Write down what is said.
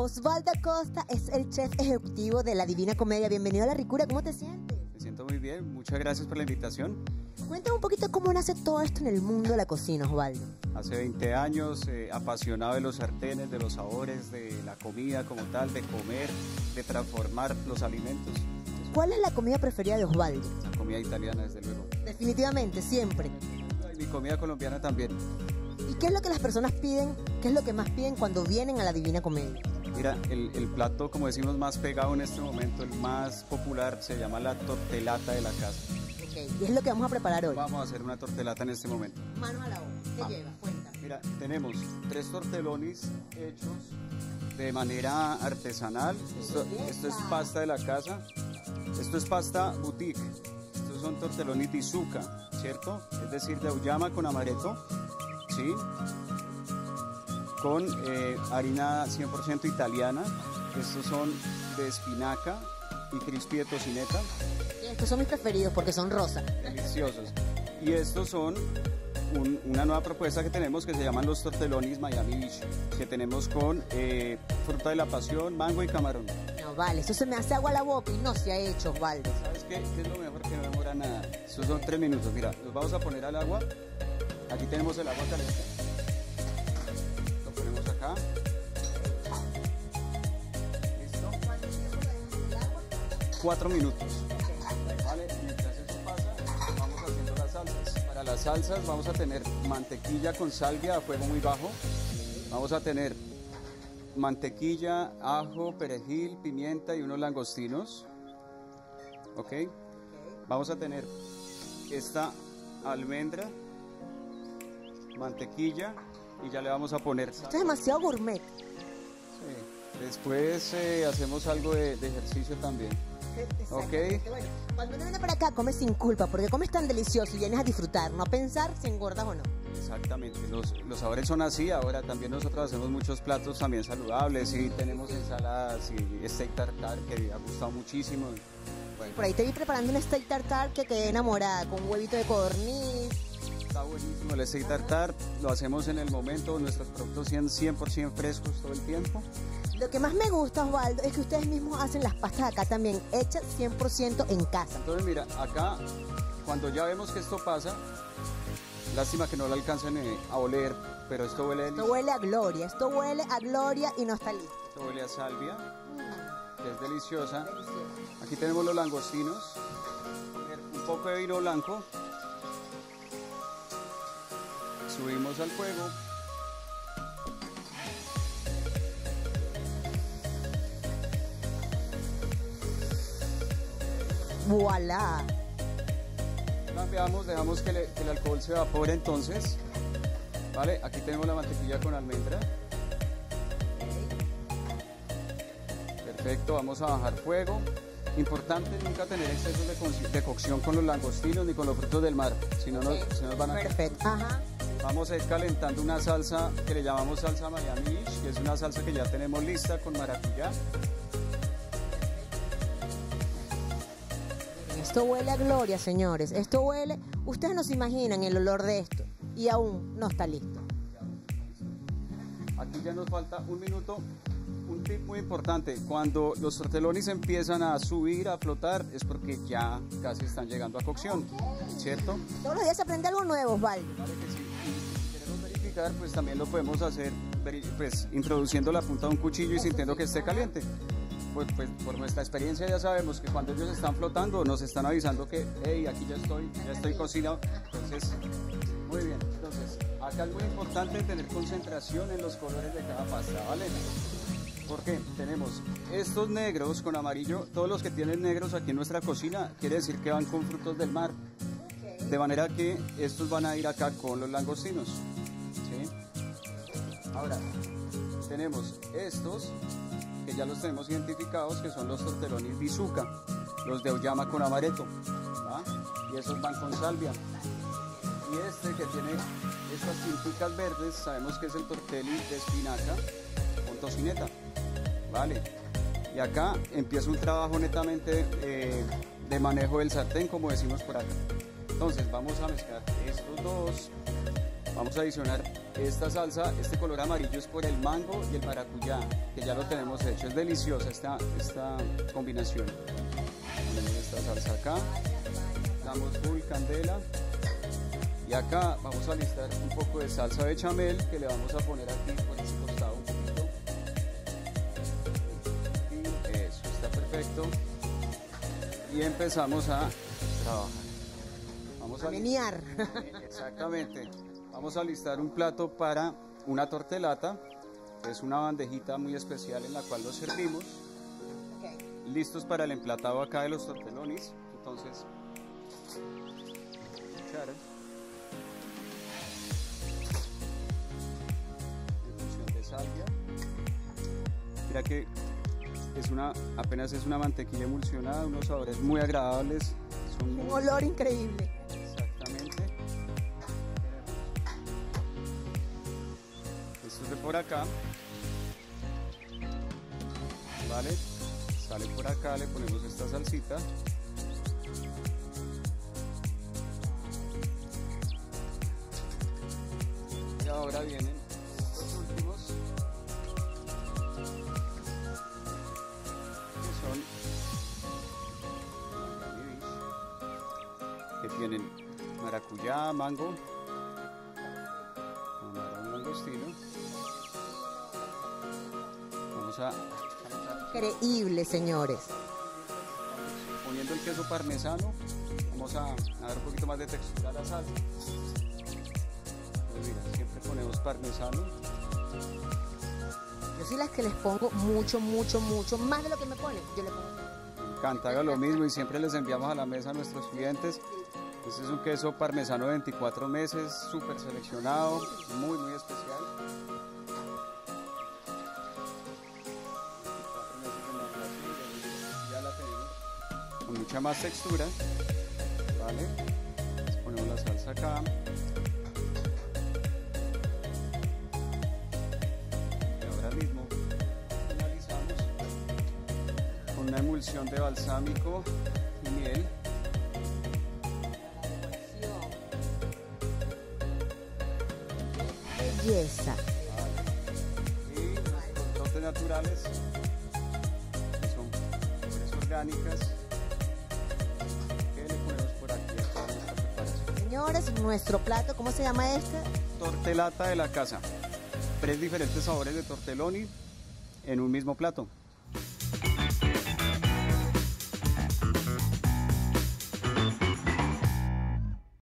Osvaldo Acosta es el chef ejecutivo de La Divina Comedia. Bienvenido a La Ricura, ¿cómo te sientes? Me siento muy bien, muchas gracias por la invitación. Cuéntame un poquito cómo nace todo esto en el mundo de la cocina, Osvaldo. Hace 20 años, apasionado de los sartenes, de los sabores, de la comida como tal, de comer, de transformar los alimentos. ¿Cuál es la comida preferida de Osvaldo? La comida italiana, desde luego. Definitivamente, siempre. Y mi comida colombiana también. ¿Y qué es lo que las personas piden? ¿Qué es lo que más piden cuando vienen a La Divina Comedia? Mira, el plato, como decimos, más pegado en este momento, el más popular, se llama la tortelata de la casa. Ok, y es lo que vamos a preparar hoy. Vamos a hacer una tortelata en este momento. Mano a la obra. ¿Qué lleva? Cuéntame. Mira, tenemos 3 tortelones hechos de manera artesanal. Esto es pasta de la casa. Esto es pasta boutique. Estos son tortelones de Izuka, ¿cierto? Es decir, de auyama con amaretto, ¿sí? Con harina 100% italiana. Estos son de espinaca y crispy de tocineta. Estos son mis preferidos porque son rosa. Deliciosos. Y estos son una nueva propuesta que tenemos que se llaman los tortelones Miami Beach, que tenemos con fruta de la pasión, mango y camarón. No, vale, eso se me hace agua a la boca y no se ha hecho, Osvaldo. ¿Sabes qué? ¿Qué es lo mejor? Que no demora nada. Estos son 3 minutos. Mira, los vamos a poner al agua. Aquí tenemos el agua caliente. Lo ponemos acá. ¿Listo? 4 minutos. Vale, mientras eso pasa, vamos haciendo las salsas. Para las salsas vamos a tener mantequilla con salvia a fuego muy bajo. Vamos a tener mantequilla, ajo, perejil, pimienta y unos langostinos. ¿Ok? Vamos a tener esta almendra, mantequilla y ya le vamos a poner. Esto es demasiado gourmet. Sí. Después hacemos algo de ejercicio también. Ok. Bueno, cuando uno viene para acá come sin culpa porque comes tan delicioso y vienes a disfrutar, no a pensar si engordas o no. Exactamente, los sabores son así. Ahora también nosotros hacemos muchos platos también saludables y tenemos ensaladas y steak tartar que ha gustado muchísimo. Bueno, por ahí te vi preparando un steak tartar que quedé enamorada con un huevito de codorniz. está buenísimo el steak tartar, lo hacemos en el momento, nuestros productos 100% frescos todo el tiempo. Lo que más me gusta, Osvaldo, es que ustedes mismos hacen las pastas acá también, hechas 100% en casa. Entonces mira, acá cuando ya vemos que esto pasa, lástima que no lo alcancen a oler, pero esto huele delicioso. Esto huele a gloria y no está listo. Esto huele a salvia, que es deliciosa. Aquí tenemos los langostinos, un poco de vino blanco. Subimos al fuego. ¡Voilá! Cambiamos, dejamos que el alcohol se evapore entonces. Vale, aquí tenemos la mantequilla con almendra. Perfecto, vamos a bajar fuego. Importante nunca tener excesos de cocción con los langostinos ni con los frutos del mar, si no nos van a... Perfecto. Ajá. Vamos a ir calentando una salsa que le llamamos salsa Miami Beach, que es una salsa que ya tenemos lista con maracuyá. Esto huele a gloria, señores. Esto huele... Ustedes no se imaginan el olor de esto y aún no está listo. Aquí ya nos falta un minuto. Un tip muy importante, cuando los tortelones empiezan a subir, a flotar, es porque ya casi están llegando a cocción, ¿cierto? Todos los días se aprende algo nuevo, Osvaldo. Vale que sí. Y si queremos verificar, pues también lo podemos hacer pues, introduciendo la punta de un cuchillo y sintiendo que esté caliente. Pues por nuestra experiencia ya sabemos que cuando ellos están flotando nos están avisando que, hey, aquí ya estoy cocinado. Entonces, muy bien. Entonces, acá es muy importante tener concentración en los colores de cada pasta, ¿vale? Porque tenemos estos negros con amarillo, todos los que tienen negros aquí en nuestra cocina, quiere decir que van con frutos del mar. De manera que estos van a ir acá con los langostinos. ¿Sí? Ahora, tenemos estos, que ya los tenemos identificados, que son los tortelones de Izuka, los de auyama con amaretto, ¿va? Y esos van con salvia. Y este que tiene estas pinticas verdes, sabemos que es el tortelli de espinaca con tocineta. Vale, y acá empieza un trabajo netamente de manejo del sartén, como decimos por acá. Entonces vamos a mezclar estos dos Vamos a adicionar esta salsa, este color amarillo es por el mango y el maracuyá, que ya lo tenemos hecho. Es deliciosa esta combinación. Ponemos esta salsa acá, damos full candela. Y acá vamos a alistar un poco de salsa bechamel que le vamos a poner aquí por este costado un poquito. Y eso, está perfecto. Y empezamos a trabajar. Vamos a menear. Exactamente. Vamos a alistar un plato para una tortelata. Es una bandejita muy especial en la cual lo servimos. Okay. Listos para el emplatado acá de los tortelonis. Entonces, cuchara. Salvia. Mira que apenas es una mantequilla emulsionada, unos sabores muy agradables. Un olor increíble. Exactamente. Esto es de por acá. Vale, sale por acá, le ponemos esta salsita. Y ahora vienen los últimos. Que tienen maracuyá, mango, camarón langostino. Vamos a increíble, señores. Poniendo el queso parmesano, vamos a dar un poquito más de textura a la salsa. Pues mira, siempre ponemos parmesano. Yo soy las que les pongo mucho, más de lo que me ponen. Yo le pongo. Me encanta, haga lo mismo y siempre les enviamos a la mesa a nuestros clientes. Este es un queso parmesano de 24 meses, súper seleccionado, muy especial. 24 meses ya la tenemos con mucha más textura. Vale, les ponemos la salsa acá. Y ahora mismo finalizamos con una emulsión de balsámico y miel. Belleza. Y los brotes naturales, que son flores orgánicas, que le ponemos por aquí a toda nuestra preparación. Señores, nuestro plato, ¿cómo se llama este? Tortelata de la casa. 3 diferentes sabores de tortelloni en un mismo plato.